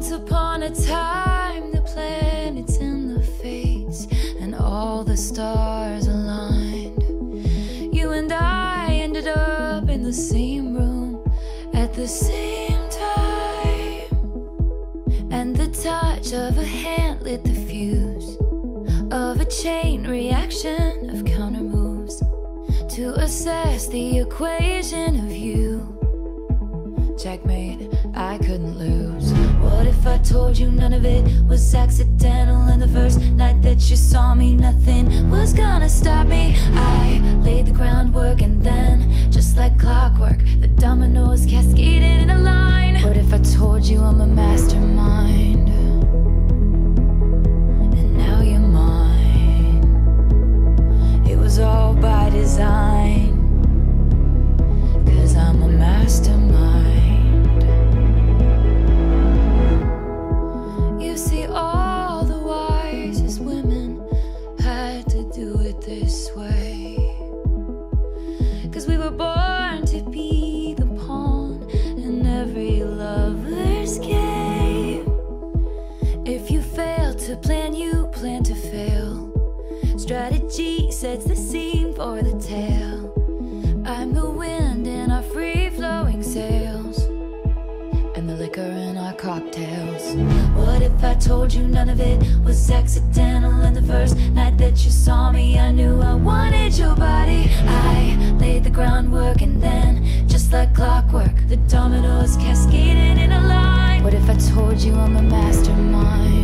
Once upon a time, the planets in the fates and all the stars aligned. You and I ended up in the same room at the same time, and the touch of a hand lit the fuse of a chain reaction of counter moves to assess the equation of you. Checkmate, I couldn't lose. What if I told you none of it was accidental, and the first night that you saw me nothing was gonna stop me? I laid the groundwork, and then, just like clockwork, the dominoes cascaded in a line. What if I told you I'm a mastermind, and now you're mine? It was all by design, 'cause I'm a mastermind. You see, all the wisest women had to do it this way, 'cause we were born to be the pawn in every lover's game. If you fail to plan, you plan to fail. Strategy sets the scene for the tale. I'm the wind in our free-flowing sails, and the liquor in our cocktails. What if I told you none of it was accidental, and the first night that you saw me I knew I wanted your body? I laid the groundwork, and then, just like clockwork, the dominoes cascaded in a line. What if I told you I'm a mastermind,